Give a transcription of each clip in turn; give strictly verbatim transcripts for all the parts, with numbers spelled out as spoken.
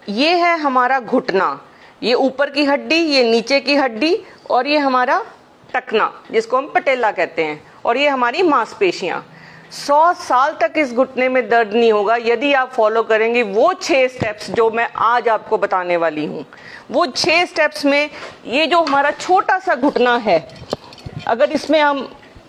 ये है हमारा घुटना, ये ऊपर की हड्डी, ये नीचे की हड्डी, और ये हमारा टखना जिसको हम पटेला कहते हैं, और ये हमारी मांसपेशियां। सौ साल तक इस घुटने में दर्द नहीं होगा यदि आप फॉलो करेंगे वो छह स्टेप्स जो मैं आज आपको बताने वाली हूँ। वो छह स्टेप्स में ये जो हमारा छोटा सा घुटना है, अगर इसमें हम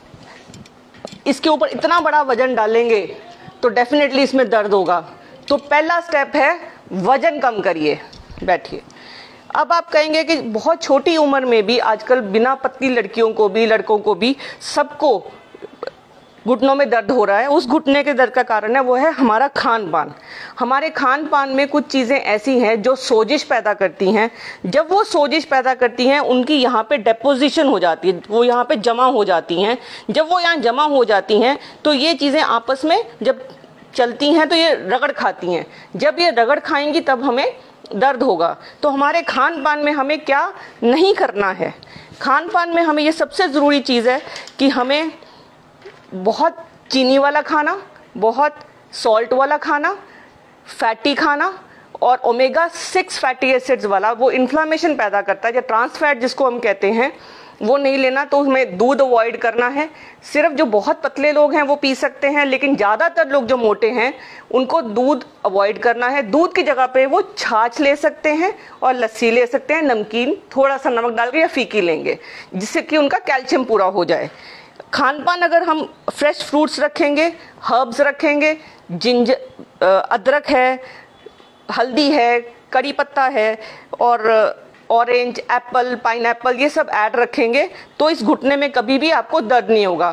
इसके ऊपर इतना बड़ा वजन डालेंगे तो डेफिनेटली इसमें दर्द होगा। तो पहला स्टेप है वजन कम करिए। बैठिए। अब आप कहेंगे कि बहुत छोटी उम्र में भी आजकल बिना पतली लड़कियों को भी लड़कों को भी सबको घुटनों में दर्द हो रहा है। उस घुटने के दर्द का कारण है वो है हमारा खान पान। हमारे खान पान में कुछ चीज़ें ऐसी हैं जो सोजिश पैदा करती हैं। जब वो सोजिश पैदा करती हैं उनकी यहाँ पे डेपोजिशन हो जाती है, वो यहाँ पे जमा हो जाती हैं। जब वो यहाँ जमा हो जाती हैं तो ये चीज़ें आपस में जब चलती हैं तो ये रगड़ खाती हैं। जब ये रगड़ खाएंगी तब हमें दर्द होगा। तो हमारे खान पान में हमें क्या नहीं करना है, खान पान में हमें ये सबसे ज़रूरी चीज़ है कि हमें बहुत चीनी वाला खाना, बहुत सॉल्ट वाला खाना, फैटी खाना और ओमेगा सिक्स फैटी एसिड्स वाला, वो इन्फ्लामेशन पैदा करता है या ट्रांस फैट जिसको हम कहते हैं, वो नहीं लेना। तो हमें दूध अवॉइड करना है। सिर्फ जो बहुत पतले लोग हैं वो पी सकते हैं, लेकिन ज़्यादातर लोग जो मोटे हैं उनको दूध अवॉइड करना है। दूध की जगह पे वो छाछ ले सकते हैं और लस्सी ले सकते हैं, नमकीन थोड़ा सा नमक डाल के या फीकी लेंगे जिससे कि उनका कैल्शियम पूरा हो जाए। खान पान अगर हम फ्रेश फ्रूट्स रखेंगे, हर्ब्स रखेंगे, जिंजर अदरक है, हल्दी है, कड़ी पत्ता है और ऑरेंज, एप्पल, पाइनएप्पल ये सब ऐड रखेंगे तो इस घुटने में कभी भी आपको दर्द नहीं होगा।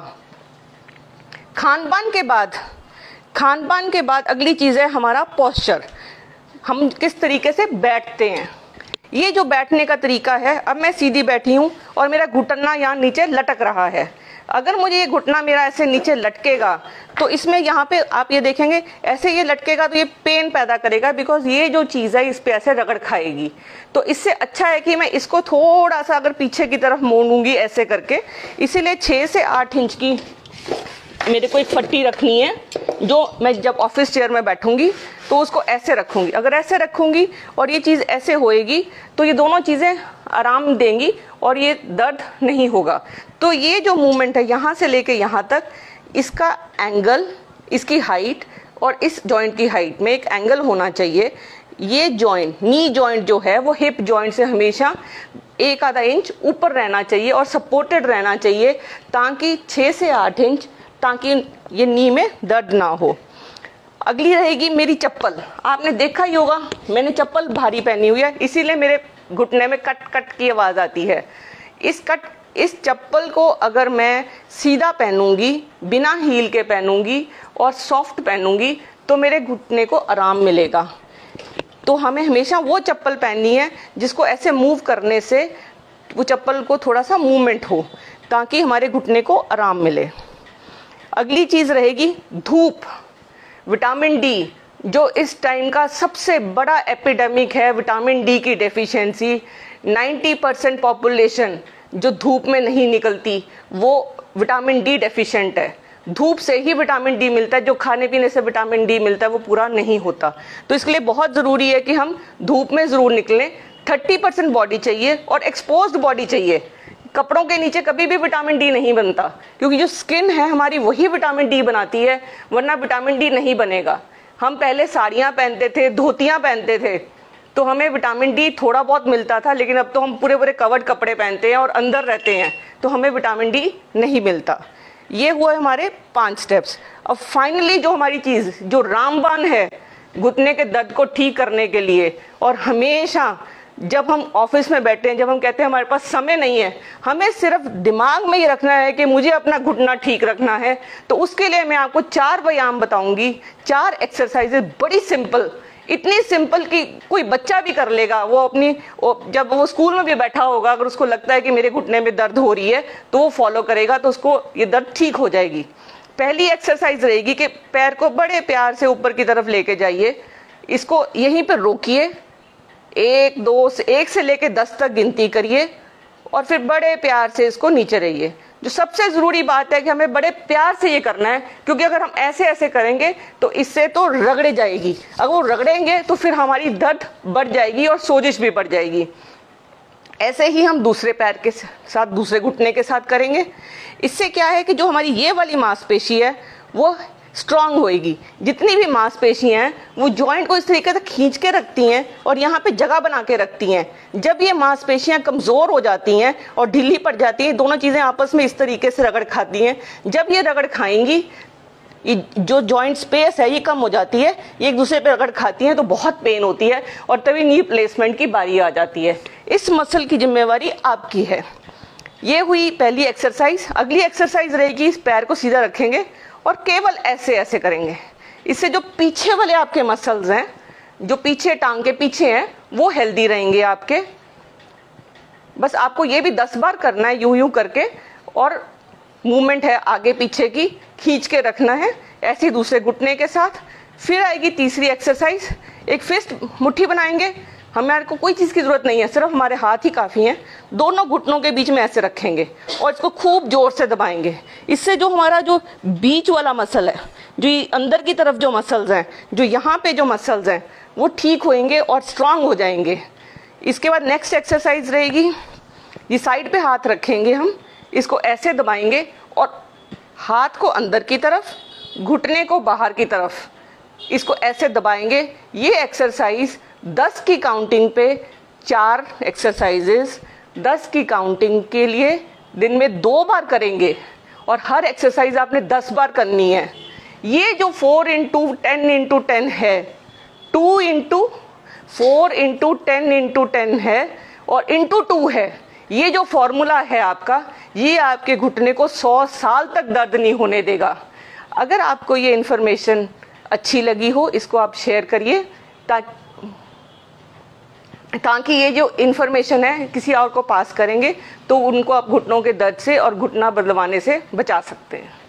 खान पान के बाद खान पान के बाद अगली चीज़ है हमारा पोस्चर। हम किस तरीके से बैठते हैं। ये जो बैठने का तरीका है, अब मैं सीधी बैठी हूँ और मेरा घुटना यहाँ नीचे लटक रहा है। अगर मुझे ये घुटना मेरा ऐसे नीचे लटकेगा तो इसमें यहाँ पे आप ये देखेंगे ऐसे ये लटकेगा तो ये पेन पैदा करेगा, बिकॉज ये जो चीज़ है इस पे ऐसे रगड़ खाएगी। तो इससे अच्छा है कि मैं इसको थोड़ा सा अगर पीछे की तरफ मोड़ूंगी ऐसे करके। इसीलिए छः से आठ इंच की मेरे को एक पट्टी रखनी है जो मैं जब ऑफिस चेयर में बैठूंगी तो उसको ऐसे रखूंगी। अगर ऐसे रखूंगी और ये चीज़ ऐसे होएगी तो ये दोनों चीज़ें आराम देंगी और ये दर्द नहीं होगा। तो ये जो मूवमेंट है यहाँ से लेके यहाँ तक, इसका एंगल, इसकी हाइट और इस जॉइंट की हाइट में एक एंगल होना चाहिए। ये जॉइंट, नी जॉइंट जो है वो हिप जॉइंट से हमेशा एक आधा इंच ऊपर रहना चाहिए और सपोर्टेड रहना चाहिए ताकि छः से आठ इंच ताकि ये नी में दर्द ना हो। अगली रहेगी मेरी चप्पल। आपने देखा ही होगा मैंने चप्पल भारी पहनी हुई है, इसीलिए मेरे घुटने में कट कट की आवाज़ आती है। इस कट इस चप्पल को अगर मैं सीधा पहनूंगी, बिना हील के पहनूंगी और सॉफ्ट पहनूंगी तो मेरे घुटने को आराम मिलेगा। तो हमें हमेशा वो चप्पल पहननी है जिसको ऐसे मूव करने से वो चप्पल को थोड़ा सा मूवमेंट हो ताकि हमारे घुटने को आराम मिले। अगली चीज़ रहेगी धूप, विटामिन डी, जो इस टाइम का सबसे बड़ा एपिडेमिक है, विटामिन डी की डेफिशिएंसी। नब्बे परसेंट पॉपुलेशन जो धूप में नहीं निकलती वो विटामिन डी डेफिशिएंट है। धूप से ही विटामिन डी मिलता है, जो खाने पीने से विटामिन डी मिलता है वो पूरा नहीं होता। तो इसके लिए बहुत ज़रूरी है कि हम धूप में ज़रूर निकलें। तीस परसेंट बॉडी चाहिए और एक्सपोज्ड बॉडी चाहिए। कपड़ों के नीचे कभी भी विटामिन डी नहीं बनता, क्योंकि जो स्किन है हमारी वही विटामिन डी बनाती है, वरना विटामिन डी नहीं बनेगा। हम पहले साड़ियाँ पहनते थे, धोतियाँ पहनते थे तो हमें विटामिन डी थोड़ा बहुत मिलता था, लेकिन अब तो हम पूरे पूरे कवर्ड कपड़े पहनते हैं और अंदर रहते हैं तो हमें विटामिन डी नहीं मिलता। ये हुआ हमारे पांच स्टेप्स। अब फाइनली जो हमारी चीज़ जो रामबाण है घुटने के दर्द को ठीक करने के लिए, और हमेशा जब हम ऑफिस में बैठे हैं, जब हम कहते हैं हमारे पास समय नहीं है, हमें सिर्फ दिमाग में ये रखना है कि मुझे अपना घुटना ठीक रखना है। तो उसके लिए मैं आपको चार व्यायाम बताऊंगी, चार एक्सरसाइजेज, बड़ी सिंपल, इतनी सिंपल कि कोई बच्चा भी कर लेगा। वो अपनी वो, जब वो स्कूल में भी बैठा होगा, अगर उसको लगता है कि मेरे घुटने में दर्द हो रही है तो वो फॉलो करेगा तो उसको ये दर्द ठीक हो जाएगी। पहली एक्सरसाइज रहेगी कि पैर को बड़े प्यार से ऊपर की तरफ लेके जाइए, इसको यहीं पर रोकिए, एक दो से एक से लेके दस तक गिनती करिए और फिर बड़े प्यार से इसको नीचे रहिए। जो सबसे जरूरी बात है कि हमें बड़े प्यार से ये करना है, क्योंकि अगर हम ऐसे ऐसे करेंगे तो इससे तो रगड़े जाएगी, अगर वो रगड़ेंगे तो फिर हमारी दर्द बढ़ जाएगी और सोजिश भी बढ़ जाएगी। ऐसे ही हम दूसरे पैर के साथ, दूसरे घुटने के साथ करेंगे। इससे क्या है कि जो हमारी ये वाली मांसपेशी है वो स्ट्रांग होएगी। जितनी भी मांसपेशियां हैं वो जॉइंट को इस तरीके से खींच के रखती हैं और यहाँ पे जगह बना के रखती हैं। जब ये मांसपेशियां कमज़ोर हो जाती हैं और ढीली पड़ जाती हैं, दोनों चीज़ें आपस में इस तरीके से रगड़ खाती हैं। जब ये रगड़ खाएंगी, ये जो जॉइंट स्पेस है ये कम हो जाती है, ये एक दूसरे पे रगड़ खाती हैं तो बहुत पेन होती है और तभी नी प्लेसमेंट की बारी आ जाती है। इस मसल की जिम्मेवारी आपकी है। ये हुई पहली एक्सरसाइज। अगली एक्सरसाइज रहेगी, इस पैर को सीधा रखेंगे और केवल ऐसे ऐसे करेंगे। इससे जो पीछे वाले आपके मसल्स हैं, जो पीछे टांग के पीछे हैं, वो हेल्दी रहेंगे आपके। बस आपको ये भी दस बार करना है यूं यूं करके, और मूवमेंट है आगे पीछे की, खींच के रखना है ऐसे ही दूसरे घुटने के साथ। फिर आएगी तीसरी एक्सरसाइज, एक फिस्ट मुट्ठी बनाएंगे। हमारे को कोई चीज़ की ज़रूरत नहीं है, सिर्फ हमारे हाथ ही काफ़ी हैं। दोनों घुटनों के बीच में ऐसे रखेंगे और इसको खूब जोर से दबाएंगे। इससे जो हमारा जो बीच वाला मसल है, जो ये अंदर की तरफ जो मसल्स हैं, जो यहाँ पे जो मसल्स हैं, वो ठीक होएंगे और स्ट्रांग हो जाएंगे। इसके बाद नेक्स्ट एक्सरसाइज रहेगी, ये साइड पे हाथ रखेंगे हम, इसको ऐसे दबाएंगे और हाथ को अंदर की तरफ, घुटने को बाहर की तरफ, इसको ऐसे दबाएंगे। ये एक्सरसाइज दस की काउंटिंग पे चार एक्सरसाइजेस दस की काउंटिंग के लिए दिन में दो बार करेंगे और हर एक्सरसाइज आपने दस बार करनी है। ये जो four into ten into ten है, two into four into ten into ten है और इंटू टू है, ये जो फॉर्मूला है आपका, ये आपके घुटने को सौ साल तक दर्द नहीं होने देगा। अगर आपको ये इन्फॉर्मेशन अच्छी लगी हो, इसको आप शेयर करिए ताकि ताकि ये जो इन्फॉर्मेशन है किसी और को पास करेंगे तो उनको आप घुटनों के दर्द से और घुटना बदलवाने से बचा सकते हैं।